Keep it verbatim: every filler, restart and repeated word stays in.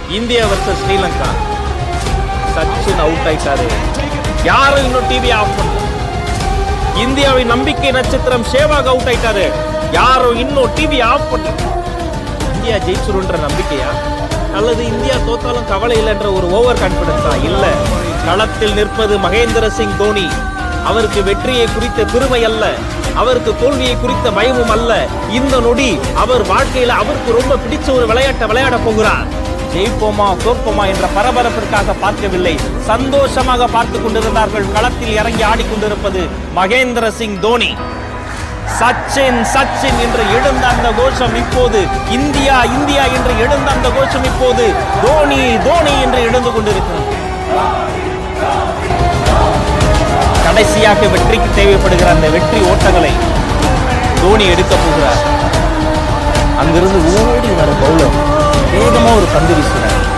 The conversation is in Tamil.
India versus Sri Lanka. Sachin out ஆயிட்டாரு. யாரும் இன்னும் டிவி ஆஃப் பண்ணல. இந்தியாவின் நம்பிக்கை நட்சத்திரம் சேவாக் அவுட் ஆயிட்டாரு. யாரும் இன்னும் டிவி ஆஃப் பண்ணல. இந்தியா ஜெயிச்சிருன்ற நம்பிக்கையா அல்லது இந்தியா தோத்தாலும் கவலை இல்லைன்ற ஒரு ஓவர் கான்பிடன்ஸா? இல்ல, களத்தில் நிற்பது மகேந்திர சிங் தோனி. அவருக்கு வெற்றியை குறித்த பெருமை அல்ல, அவருக்கு தோல்வியை குறித்த பயமும் அல்ல. இந்த நொடி அவர் வாழ்க்கையில அவருக்கு ரொம்ப பிடிச்ச ஒரு விளையாட்டை விளையாட போகிறார். ஜெயிப்போமா தோற்போமா என்ற பரபரப்பிற்காக பார்க்கவில்லை, சந்தோஷமாக பார்த்துக் கொண்டிருந்தார்கள். களத்தில் இறங்கி ஆடிக்கொண்டிருப்பது மகேந்திர சிங் தோனி. சச்சின் சச்சின் என்று எழுந்த அந்த கோஷம் இப்போது இந்தியா இந்தியா என்று எழுந்த அந்த கோஷம் இப்போது தோனி தோனி என்று எழுந்து கொண்டிருக்கிறது. கடைசியாக வெற்றிக்கு தேவைப்படுகிற அந்த வெற்றி ஓட்டங்களை தோனி எடுக்க போகிறார். அங்கிருந்து ஓடி வர பவுலர் வேகமா ஒரு பந்து வீசுகிறார்.